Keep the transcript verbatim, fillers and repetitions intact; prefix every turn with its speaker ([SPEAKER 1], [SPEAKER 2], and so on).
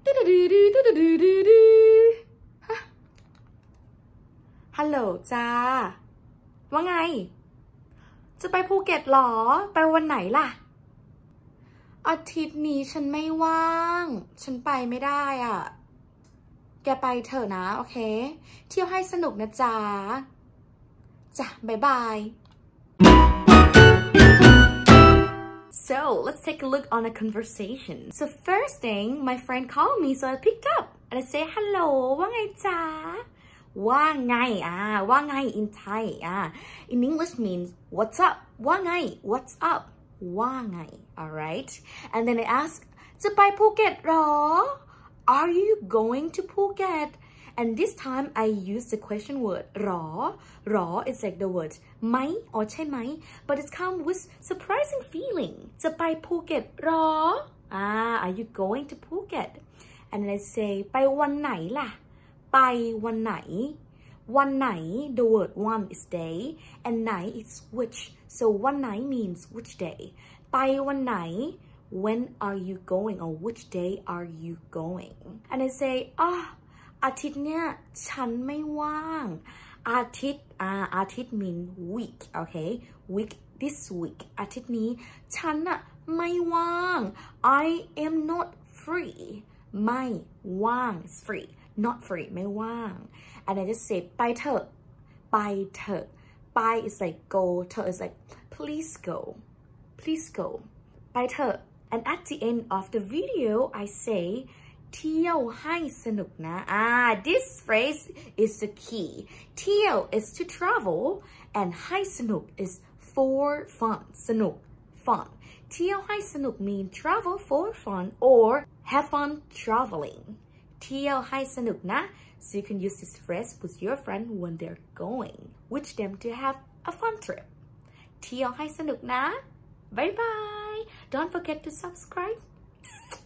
[SPEAKER 1] ฮะฮัลโหลจ้าว่าไงจะไปภูเก็ตหรอไปวันไหนล่ะอาทิตย์นี้ฉันไม่ว่างฉันไปไม่ได้อ่ะแกไปเถอะนะโอเคเที่ยวให้สนุกนะจ๊ะจ้ะบ๊ายบาย So let's take a look on a conversation. So first thing, my friend called me, so I picked up and I say hello. ว่าไงจ๊ะว่าไงอ่ะว่าไง in Thai อ่ะ in English means what's up ว่าไง what's up ว่าไง alright and then I ask จะไปภูเก็ตหรอ Are you going to Phuket? And this time I use the question word หรอหรอ is like the word ไหม or ใช่ไหม but it comes with surprising feeling จะไปภูเก็ตหรอ ah are you going to Phuket? And then I say ไปวันไหนล่ะไปวันไหนวันไหน the word one is day and ไหน is which so วันไหน means which day ไปวันไหน when are you going or which day are you going and I say อ่ะอาทิตย์เนี้ยฉันไม่ว่างอาทิตย์อ่าอาทิตย์ mean week okay week this week อาทิตย์นี้ฉันอะไม่ว่าง I am not free ไม่ว่าง is free not free ไม่ว่าง and I just say ไปเถอะไปเถอะไป is like go เถอะ is like please go please go ไปเถอะ and at the end of the video I say เที่ยวให้สนุกนะ ah this phrase is the key เที่ยว is to travel and ให้สนุก is for fun สนุก fun เที่ยวให้สนุก mean travel for fun or have fun traveling เที่ยวให้สนุกนะ so you can use this phrase with your friend when they're going wish them to have a fun trip เที่ยวให้สนุกนะ bye bye don't forget to subscribe